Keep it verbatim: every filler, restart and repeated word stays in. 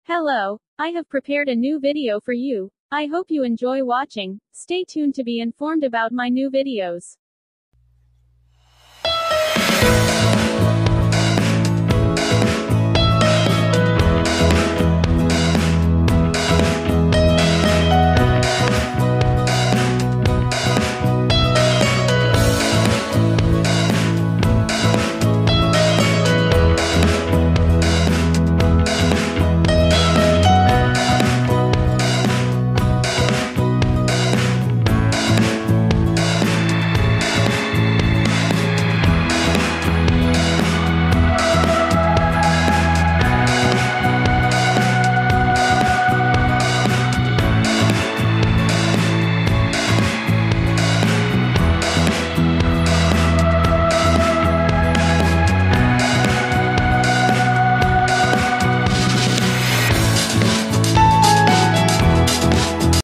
Hello, I have prepared a new video for you. I hope you enjoy watching. Stay tuned to be informed about my new videos.